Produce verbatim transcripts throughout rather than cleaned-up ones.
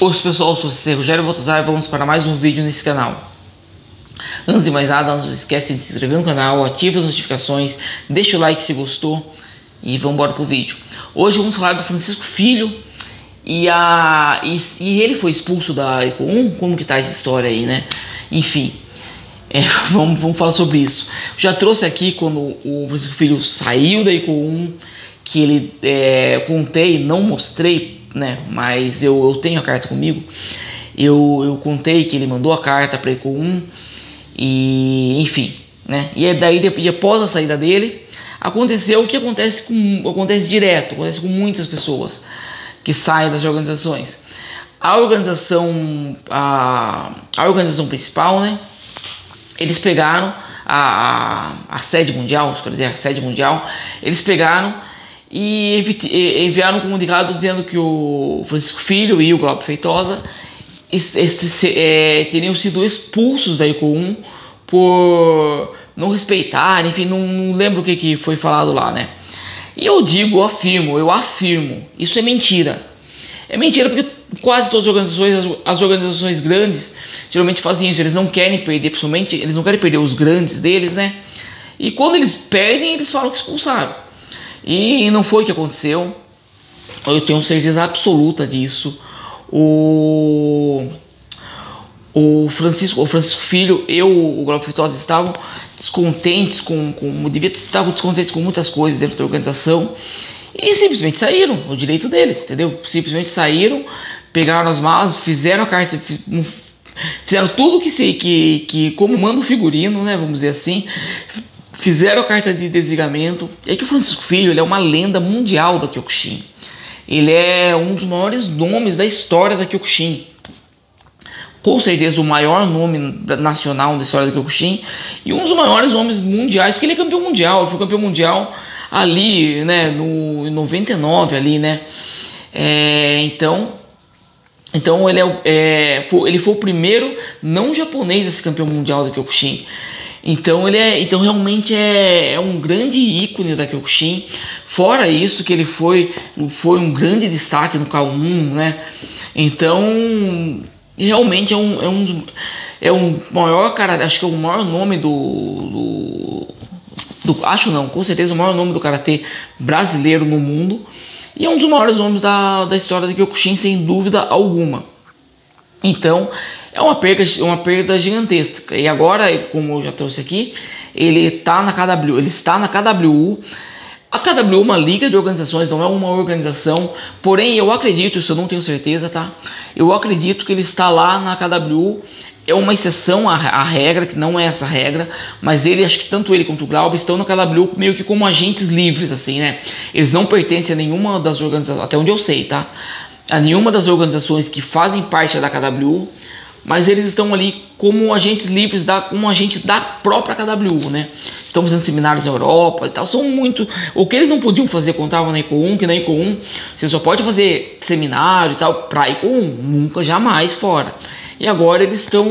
Oi pessoal, eu sou o Rogério Baltazar e vamos para mais um vídeo nesse canal. Antes de mais nada, não se esqueça de se inscrever no canal, ative as notificações, deixa o like se gostou e vamos embora pro vídeo. Hoje vamos falar do Francisco Filho e, a, e, e ele foi expulso da Econ, como que tá essa história aí, né? Enfim, é, vamos, vamos falar sobre isso. Já trouxe aqui quando o Francisco Filho saiu da Econ, que ele é, contei, não mostrei, né? Mas eu, eu tenho a carta comigo. Eu, eu contei que ele mandou a carta para Econ e enfim, né? E é daí depois, após a saída dele, aconteceu o que acontece com acontece direto, acontece com muitas pessoas que saem das organizações. A organização a, a organização principal, né? Eles pegaram a, a, a sede mundial, quer dizer, a sede mundial, eles pegaram e enviaram um comunicado dizendo que o Francisco Filho e o Glauber Feitosa é, teriam sido expulsos da Econ por não respeitar, enfim, não, não lembro o que, que foi falado lá, né? E eu digo, eu afirmo, eu afirmo, isso é mentira. É mentira porque quase todas as organizações, as, as organizações grandes, geralmente fazem isso, eles não querem perder, principalmente, eles não querem perder os grandes deles, né? E quando eles perdem, eles falam que expulsaram. E não foi o que aconteceu, eu tenho certeza absoluta disso. O, o, Francisco, o Francisco Filho e o Glauber Feitosa estavam descontentes com, com devia, estavam descontentes com muitas coisas dentro da organização e simplesmente saíram, o direito deles, entendeu? Simplesmente saíram, pegaram as malas, fizeram a carta, fizeram tudo que sei que, que como manda o figurino, né? Vamos dizer assim. Fizeram a carta de desligamento. É que o Francisco Filho ele é uma lenda mundial da Kyokushin. Ele é um dos maiores nomes da história da Kyokushin. Com certeza o maior nome nacional da história da Kyokushin. E um dos maiores nomes mundiais, porque ele é campeão mundial. Ele foi campeão mundial ali, né, no, em noventa e nove, ali, né. É, então, então ele, é, é, foi, ele foi o primeiro não japonês a ser campeão mundial da Kyokushin. Então ele é, então realmente é, é um grande ícone da Kyokushin. Fora isso que ele foi, foi um grande destaque no K um, né? Então realmente é um, é um, é um maior cara, acho que é o maior nome do, do, do acho não, com certeza o maior nome do karatê brasileiro no mundo e é um dos maiores nomes da, da história da Kyokushin sem dúvida alguma. Então é uma perda, uma perda gigantesca. E agora, como eu já trouxe aqui, ele tá na K W, ele está na K W U. A K W U é uma liga de organizações, não é uma organização. Porém, eu acredito, isso eu não tenho certeza, tá? Eu acredito que ele está lá na K W U. É uma exceção à, à regra, que não é essa regra, mas ele, acho que tanto ele quanto o Glauber estão na K W U meio que como agentes livres, assim, né? Eles não pertencem a nenhuma das organizações, até onde eu sei, tá? A nenhuma das organizações que fazem parte da K W U, mas eles estão ali como agentes livres, da, como agente da própria K W U, né? Estão fazendo seminários na Europa e tal, são muito... O que eles não podiam fazer quando estavam na Econ, que na Econ você só pode fazer seminário e tal, pra Econ, nunca, jamais fora. E agora eles estão...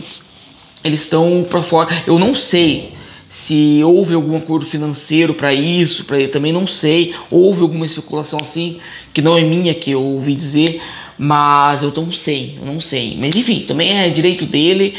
Eles estão pra fora, eu não sei se houve algum acordo financeiro para isso, para ele também não sei, houve alguma especulação assim, que não é minha, que eu ouvi dizer, mas eu não sei, eu não sei. Mas enfim, também é direito dele.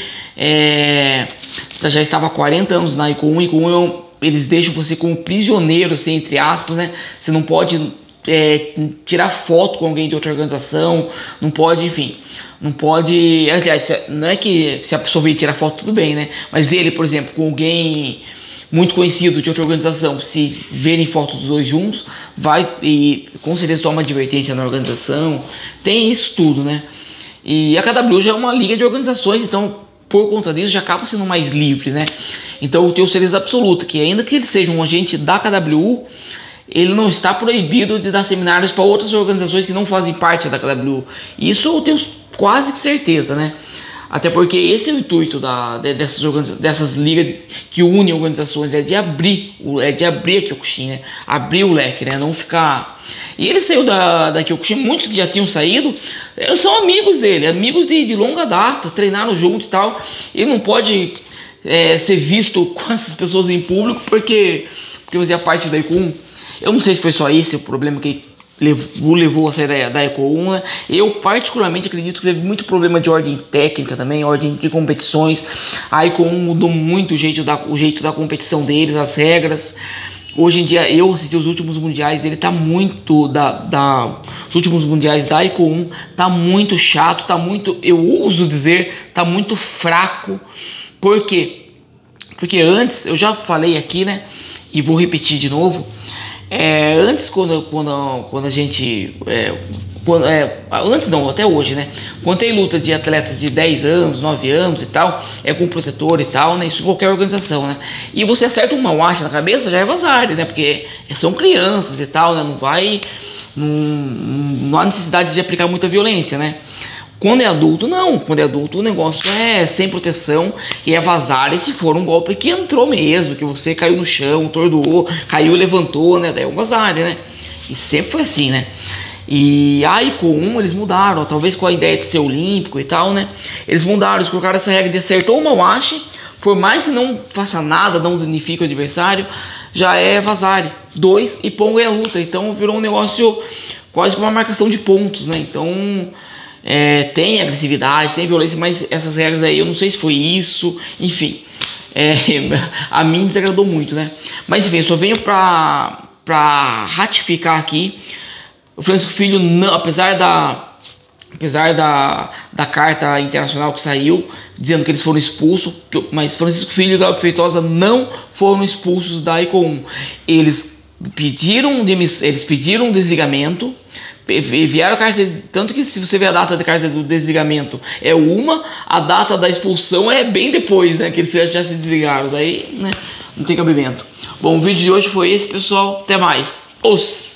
É, já estava há quarenta anos na Econ, Econ eles deixam você como prisioneiro, assim, entre aspas, né? Você não pode é, tirar foto com alguém de outra organização, não pode, enfim, não pode. Aliás, não é que se a pessoa vir tirar foto, tudo bem, né? Mas ele, por exemplo, com alguém muito conhecido de outra organização, se verem foto dos dois juntos, vai e com certeza toma advertência na organização. Tem isso tudo, né? E a K W U já é uma liga de organizações, então por conta disso já acaba sendo mais livre, né? Então eu tenho certeza absoluta que ainda que ele seja um agente da K W U, ele não está proibido de dar seminários para outras organizações que não fazem parte da K W U. Isso eu tenho quase que certeza, né? Até porque esse é o intuito da, dessas, dessas ligas que unem organizações, é de abrir, é de abrir a Kyokushin, né? Abrir o leque, né? Não ficar... E ele saiu da, da Kyokushin, muitos que já tinham saído, são amigos dele, amigos de, de longa data, treinaram junto e tal. Ele não pode é, ser visto com essas pessoas em público porque, porque fazia parte da Econ. Eu não sei se foi só esse o problema que levou, levou a sair da, da Eco um, né? Eu particularmente acredito que teve muito problema de ordem técnica também, ordem de competições. A Eco um mudou muito o jeito da, o jeito da competição deles, as regras. Hoje em dia, eu assisti os últimos mundiais, ele tá muito da, da os últimos mundiais da Eco um, tá muito chato, tá muito, eu uso dizer, tá muito fraco. Por quê? Porque antes, eu já falei aqui, né, e vou repetir de novo. É, antes, quando, quando, quando a gente é, quando, é, antes não, até hoje, né, quando tem luta de atletas de dez anos, nove anos e tal, é com protetor e tal, né, isso em qualquer organização, né, e você acerta uma wash na cabeça, já é vazar, né, porque são crianças e tal, né, não vai, não, não há necessidade de aplicar muita violência, né. Quando é adulto, não. Quando é adulto, o negócio é sem proteção e é vazar. E se for um golpe que entrou mesmo, que você caiu no chão, tordoou, caiu e levantou, né? Daí é um vazar, né? E sempre foi assim, né? E aí com um eles mudaram, ó, talvez com a ideia de ser olímpico e tal, né? Eles mudaram, eles colocaram essa regra de acertou uma wash, por mais que não faça nada, não danifique o adversário, já é vazare. Dois e Pong é a luta. Então virou um negócio quase como uma marcação de pontos, né? Então... É, tem agressividade, tem violência, mas essas regras aí, eu não sei se foi isso, enfim, é, a mim desagradou muito, né? Mas enfim, eu só venho pra, pra ratificar aqui, o Francisco Filho, não, apesar da apesar da, da carta internacional que saiu, dizendo que eles foram expulsos, que, mas Francisco Filho e Glauber Feitosa não foram expulsos da Eco um, eles pediram, eles pediram um desligamento, vieram a carta, tanto que se você ver a data da carta do desligamento é uma, a data da expulsão é bem depois, né, que eles já se desligaram, daí, né, não tem cabimento. Bom, o vídeo de hoje foi esse, pessoal, até mais. Os